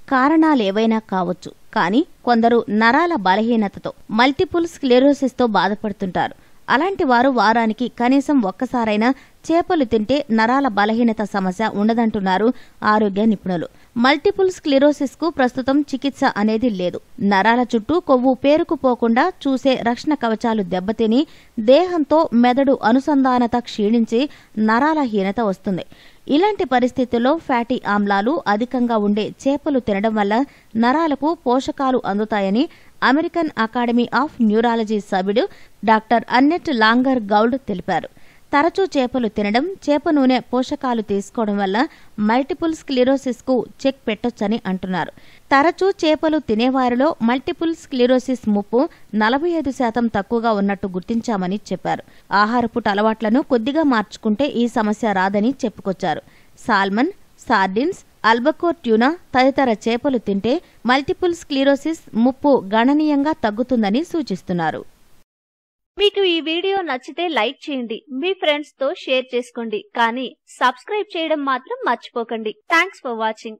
కారణాలేవైనా కావచ్చు, కానీ కొందరు నరాల బలహీనతతో మల్టిపుల్ స్క్లెరోసిస్తో బాధపడుతుంటారు. అలాంటి వారు వారానికి కనీసం ఒక్కసారైనా చేపలు తింటే నరాల బలహీనత సమస్య ఉండదంటున్నారు ఆరోగ్య నిపుణులు. మల్టిపుల్ స్క్లెరోసిస్ కు ప్రస్తుతం చికిత్స అనేది లేదు. నరాల చుట్టూ కొవ్వు పేరుకుపోకుండా చూసే రక్షణ కవచాలు దెబ్బతిని దేహంతో మెదడు అనుసంధానత క్షీణించి నరాల హీనత వస్తుంది. ఇలాంటి పరిస్థితుల్లో ఫ్యాటీ ఆమ్లాలు అధికంగా ఉండే చేపలు తినడం వల్ల నరాలకు పోషకాలు అందుతాయని అమెరికన్ అకాడమీ ఆఫ్ న్యూరాలజీ సభ్యుడు డాక్టర్ అన్నెట్ లాంగర్ గౌల్డ్ తెలిపారు. తరచూ చేపలు తినడం, చేప నూనె పోషకాలు తీసుకోవడం వల్ల మల్టిపుల్ స్క్లెరోసిస్ కు చెక్ పెట్టొచ్చని అంటున్నారు. తరచూ చేపలు తినేవారిలో మల్టిపుల్ స్క్లెరోసిస్ ముప్పు 45% తక్కువగా ఉన్నట్టు గుర్తించామని చెప్పారు. ఆహారపు అలవాట్లను కొద్దిగా మార్చుకుంటే ఈ సమస్య రాదని చెప్పుకొచ్చారు. సాల్మన్, సార్డిన్స్, అల్బకోర్ ట్యూనా తదితర చేపలు తింటే మల్టిపుల్ స్క్లెరోసిస్ ముప్పు గణనీయంగా తగ్గుతుందని సూచిస్తున్నారు. మీకు ఈ వీడియో నచ్చితే లైక్ చేయండి, మీ ఫ్రెండ్స్ తో షేర్ చేసుకోండి, కానీ సబ్స్క్రైబ్ చేయడం మాత్రం మర్చిపోకండి. Thanks for watching.